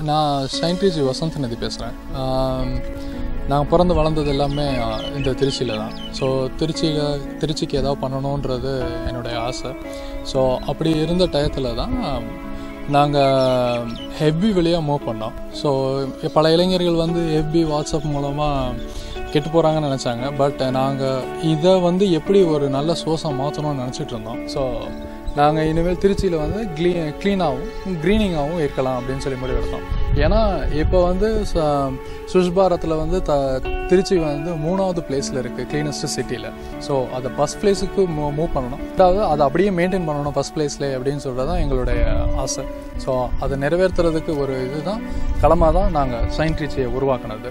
நான் சயின்டிஸ்ட் வசந்த் பேசுகிறேன். நான் பிறந்து வளர்ந்தது எல்லாமே இந்த திருச்சியில் தான். ஸோ திருச்சிக்கு ஏதாவது பண்ணணுன்றது என்னுடைய ஆசை. ஸோ அப்படி இருந்த டயத்தில் தான் நாங்கள் எஃபி வழியாக மூவ் பண்ணோம். ஸோ பல இளைஞர்கள் எஃபி வாட்ஸ்அப் மூலமாக கெட்டு போகிறாங்கன்னு நினச்சாங்க. பட் நாங்கள் இதை எப்படி ஒரு நல்ல சோர்ஸாக மாற்றணும்னு நினச்சிட்டு இருந்தோம். ஸோ நாங்கள் இனிமேல் திருச்சியில் க்ளீனாகவும் க்ரீனிங்காகவும் இருக்கலாம் அப்படின்னு சொல்லி முடிவெடுத்தோம். ஏன்னா இப்போ சுஷ் பாரத்தில் திருச்சி 3வது பிளேஸில் இருக்குது க்ளீனஸ்ட் சிட்டியில். ஸோ அதை ஃபஸ்ட் பிளேஸுக்கு மூவ் பண்ணணும், அதாவது அதை அப்படியே மெயின்டைன் பண்ணணும் ஃபஸ்ட் பிளேஸில் அப்படின்னு சொல்கிறது தான் எங்களுடைய ஆசை. ஸோ அதை நிறைவேற்றுறதுக்கு ஒரு இதுதான் களமாக தான் நாங்கள் சயின்டிஸ்டியை உருவாக்குனது.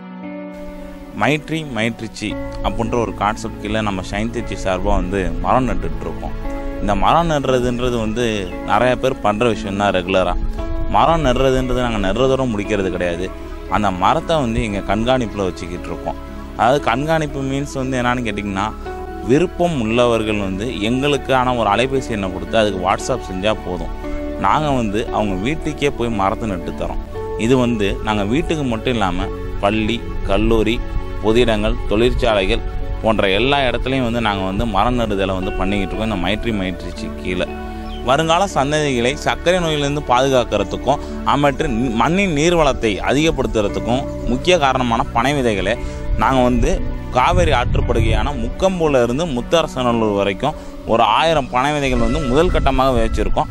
மைட்ரிச்சி அப்படின்ற ஒரு கான்செப்ட் கீழே நம்ம சயின்டிஸ்டி சார்பாக மரம் நட்டுட்ருக்கோம். இந்த மரம் நடுறதுன்றது நிறைய பேர் பண்ணுற விஷயந்தான். ரெகுலராக மரம் நடுறதுன்றது நாங்கள் நடுறதோட முடிக்கிறது கிடையாது. அந்த மரத்தை எங்கள் கண்காணிப்பில் வச்சுக்கிட்டு இருக்கோம். அதாவது கண்காணிப்பு மீன்ஸ் என்னான்னு கேட்டிங்கன்னா, விருப்பம் உள்ளவர்கள் எங்களுக்கான ஒரு அலைபேசி எண்ணை கொடுத்து அதுக்கு வாட்ஸ்அப் செஞ்சால் போதும். நாங்கள் அவங்க வீட்டுக்கே போய் மரத்தை நட்டு தரோம். இது நாங்கள் வீட்டுக்கு மட்டும் இல்லாமல் பள்ளி, கல்லூரி, பொது இடங்கள், தொழிற்சாலைகள் போன்ற எல்லா இடத்துலையும் நாங்கள் மரம் நடுதலை பண்ணிக்கிட்டு இருக்கோம். இந்த மைட்ரிச்சி கீழே வருங்கால சந்ததிகளை சர்க்கரை நோயிலிருந்து பாதுகாக்கிறதுக்கும் மண்ணின் நீர்வளத்தை அதிகப்படுத்துறதுக்கும் முக்கிய காரணமான பனை விதைகளை நாங்கள் காவேரி ஆற்றுப்படுகையான முக்கம்பூல இருந்து முத்தரசநல்லூர் வரைக்கும் ஒரு 1000 பனை விதைகள் முதல் கட்டமாக வச்சிருக்கோம்.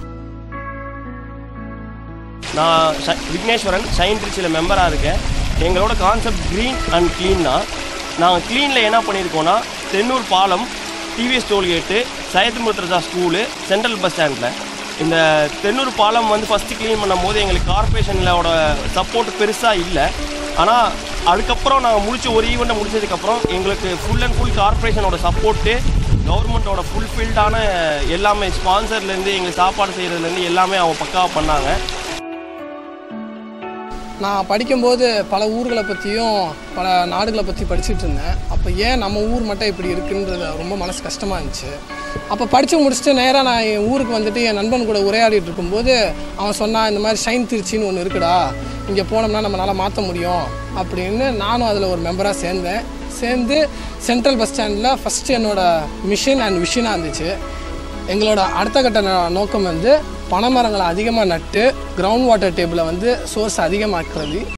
நான் விக்னேஸ்வரன் சயின்டிஸ்டில் மெம்பராக இருக்கேன். எங்களோட கான்செப்ட் க்ரீன் அண்ட் க்ளீன்னா, நாங்கள் க்ளீனில் என்ன பண்ணியிருக்கோன்னா, தென்னூர் பாலம், TVS tollgate, Syed Murtaza school, central bus ஸ்டாண்டில் இந்த தென்னூர் பாலம் ஃபஸ்ட்டு க்ளீன் பண்ணும்போது எங்களுக்கு கார்பரேஷனோட சப்போர்ட் பெருசாக இல்லை. ஆனால் அதுக்கப்புறம் நாங்கள் ஒரு ஈவெண்ட்டை முடிச்சதுக்கப்புறம் எங்களுக்கு ஃபுல் அண்ட் ஃபுல் கார்பரேஷனோட சப்போர்ட்டு, கவர்மெண்ட்டோட ஃபுல்ஃபில்டான எல்லாமே, ஸ்பான்சர்லேருந்து எங்களுக்கு சாப்பாடு செய்கிறதுலேருந்து எல்லாமே அவங்க பக்காவாக பண்ணாங்க. நான் படிக்கும்போது பல ஊர்களை பற்றியும் பல நாடுகளை பற்றி படிச்சுட்டு இருந்தேன். அப்போ ஏன் நம்ம ஊர் மட்டும் இப்படி இருக்குன்றது ரொம்ப மனசு கஷ்டமாக இருந்துச்சு. அப்போ படித்து முடிச்சுட்டு நேராக நான் என் ஊருக்கு என் நண்பன் கூட உரையாடிட்டு இருக்கும்போது அவன் சொன்னான், இந்த மாதிரி ஷைன் திருச்சின்னு ஒன்று இருக்குடா, இங்கே போனோம்னா நம்மளால் மாற்ற முடியும் அப்படின்னு. நானும் அதில் ஒரு மெம்பராக சேர்ந்து சென்ட்ரல் பஸ் ஸ்டாண்டில் ஃபஸ்ட்டு என்னோடய மிஷன் அண்ட் விஷனாக இருந்துச்சு. எங்களோட அடுத்த கட்ட நோக்கம் பனைமரங்களை அதிகமாக நட்டு கிரவுண்ட் வாட்டர் டேபிளை சோர்ஸ் அதிகமாக்குறது.